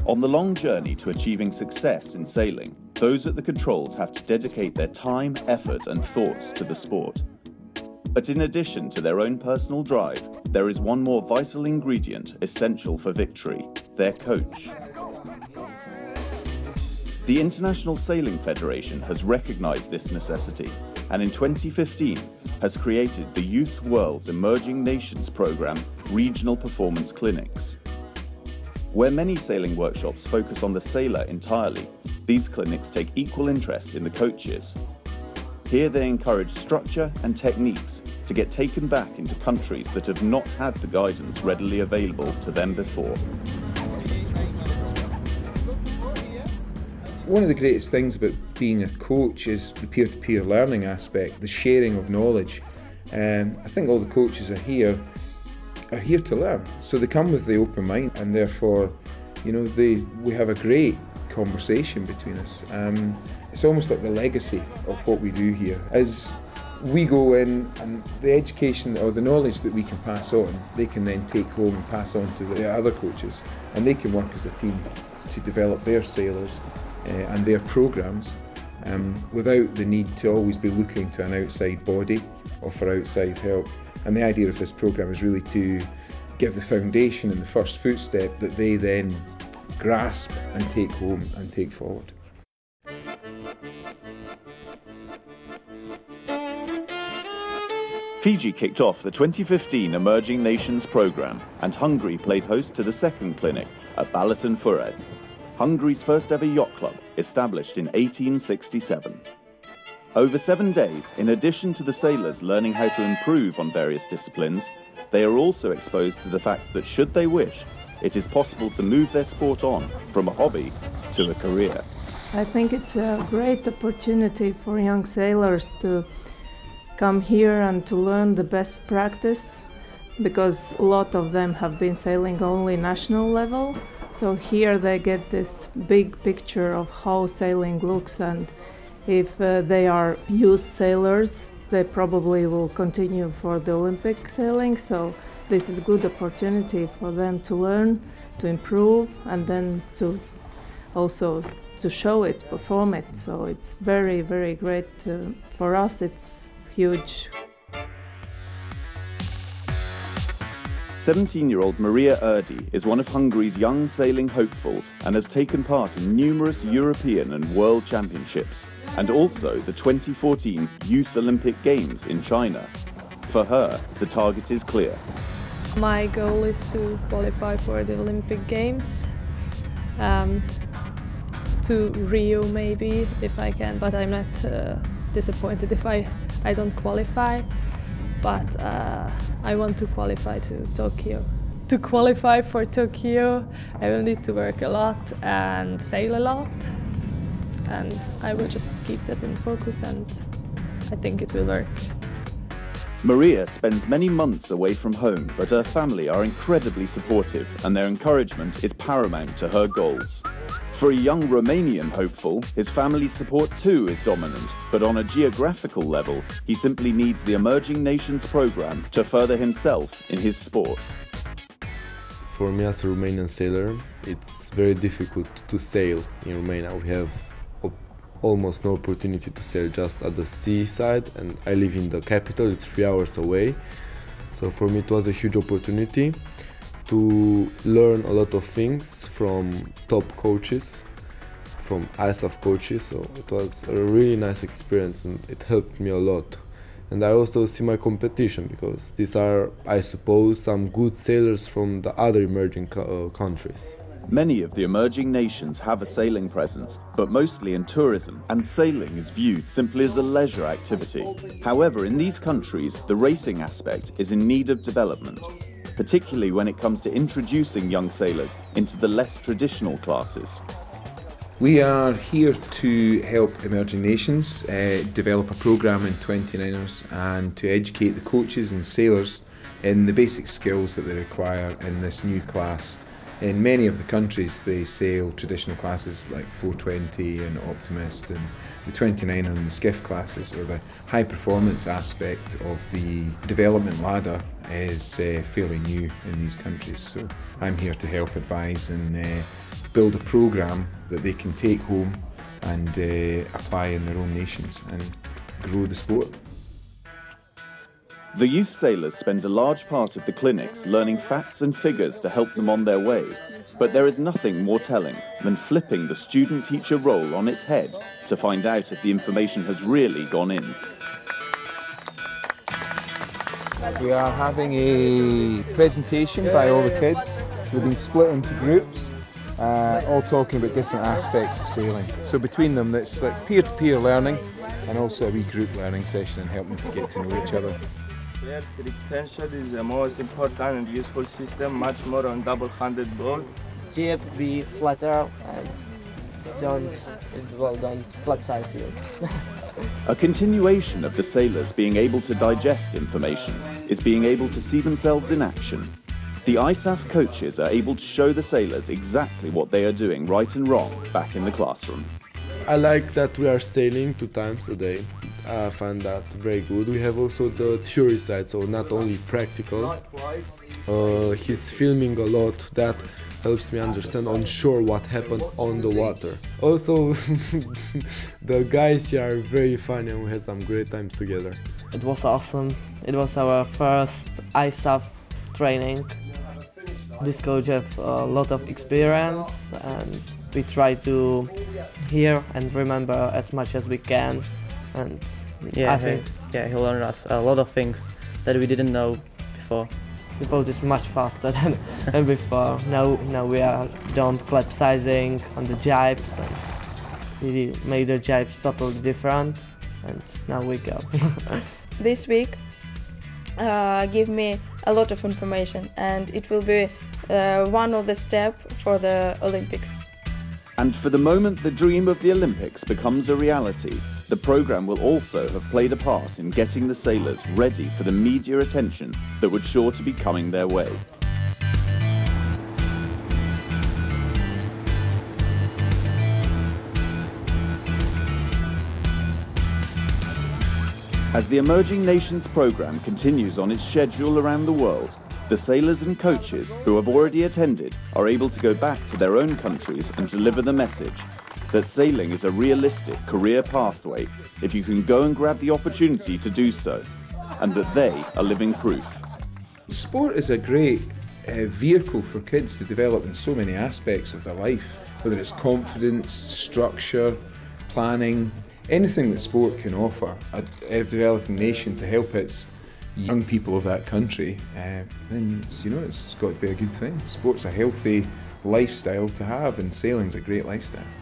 On the long journey to achieving success in sailing, those at the controls have to dedicate their time, effort and thoughts to the sport. But in addition to their own personal drive, there is one more vital ingredient essential for victory: their coach. The International Sailing Federation has recognized this necessity and in 2015 has created the Youth World's Emerging Nations Programme Regional Performance Clinics. Where many sailing workshops focus on the sailor entirely, these clinics take equal interest in the coaches. Here they encourage structure and techniques to get taken back into countries that have not had the guidance readily available to them before. One of the greatest things about being a coach is the peer-to-peer learning aspect, the sharing of knowledge. I think all the coaches are here to learn. So they come with the open mind and therefore, you know, we have a great conversation between us. It's almost like the legacy of what we do here. As we go in and the education or the knowledge that we can pass on, they can then take home and pass on to the other coaches, and they can work as a team to develop their sailors and their programmes without the need to always be looking to an outside body or for outside help. And the idea of this programme is really to give the foundation and the first footstep that they then grasp and take home and take forward. Fiji kicked off the 2015 Emerging Nations Programme and Hungary played host to the second clinic at Balatonfüred, Hungary's first ever yacht club, established in 1867. Over 7 days, in addition to the sailors learning how to improve on various disciplines, they are also exposed to the fact that should they wish, it is possible to move their sport on from a hobby to a career. I think it's a great opportunity for young sailors to come here and to learn the best practice, because a lot of them have been sailing only national level. So here they get this big picture of how sailing looks, and if they are used sailors, they probably will continue for the Olympic sailing. So this is a good opportunity for them to learn, to improve, and then to also to show it, perform it. So it's very, very great. For us, it's huge. 17-year-old Maria Erdi is one of Hungary's young sailing hopefuls and has taken part in numerous European and World Championships and also the 2014 Youth Olympic Games in China. For her, the target is clear. My goal is to qualify for the Olympic Games, to Rio maybe if I can, but I'm not disappointed if I don't qualify. But I want to qualify to Tokyo. To qualify for Tokyo, I will need to work a lot and sail a lot, and I will just keep that in focus, and I think it will work. Maria spends many months away from home, but her family are incredibly supportive and their encouragement is paramount to her goals. For a young Romanian hopeful, his family's support too is dominant, but on a geographical level, he simply needs the Emerging Nations Programme to further himself in his sport. For me as a Romanian sailor, it's very difficult to sail in Romania. We have almost no opportunity to sail just at the seaside, and I live in the capital, it's 3 hours away. So for me it was a huge opportunity to learn a lot of things from top coaches, from ISAF coaches, so it was a really nice experience and it helped me a lot. And I also see my competition, because these are, I suppose, some good sailors from the other emerging countries. Many of the emerging nations have a sailing presence, but mostly in tourism, and sailing is viewed simply as a leisure activity. However, in these countries, the racing aspect is in need of development, particularly when it comes to introducing young sailors into the less traditional classes. We are here to help emerging nations develop a programme in 29ers and to educate the coaches and sailors in the basic skills that they require in this new class. In many of the countries they sail traditional classes like 420 and Optimist, and the 29er and the skiff classes, or the high performance aspect of the development ladder, is fairly new in these countries. So I'm here to help advise and build a programme that they can take home and apply in their own nations and grow the sport. The youth sailors spend a large part of the clinics learning facts and figures to help them on their way, but there is nothing more telling than flipping the student-teacher role on its head to find out if the information has really gone in. We are having a presentation by all the kids. So they've been split into groups, all talking about different aspects of sailing. So between them, it's like peer-to-peer learning and also a wee group learning session and helping them to get to know each other. Yes, the retention is the most important and useful system, much more on double-handed boat. Jib, be flatter and don't capsize you. A continuation of the sailors being able to digest information is being able to see themselves in action. The ISAF coaches are able to show the sailors exactly what they are doing right and wrong back in the classroom. I like that we are sailing 2 times a day. I find that very good. We have also the theory side, so not only practical. He's filming a lot. That helps me understand on shore what happened on the water. Also, the guys here are very funny and we had some great times together. It was awesome. It was our first ISAF training. This coach has a lot of experience and we try to hear and remember as much as we can. And yeah, I think he learned us a lot of things that we didn't know before. The boat is much faster than before. Now we are done capsizing on the jibes and we made the jibes totally different and now we go. This week give me a lot of information and it will be one of the steps for the Olympics. And for the moment the dream of the Olympics becomes a reality, the programme will also have played a part in getting the sailors ready for the media attention that would sure to be coming their way. As the Emerging Nations programme continues on its schedule around the world, the sailors and coaches who have already attended are able to go back to their own countries and deliver the message that sailing is a realistic career pathway if you can go and grab the opportunity to do so, and that they are living proof. Sport is a great vehicle for kids to develop in so many aspects of their life, whether it's confidence, structure, planning, anything that sport can offer a developing nation to help its young people of that country, then it's got to be a good thing. Sport's a healthy lifestyle to have and sailing's a great lifestyle.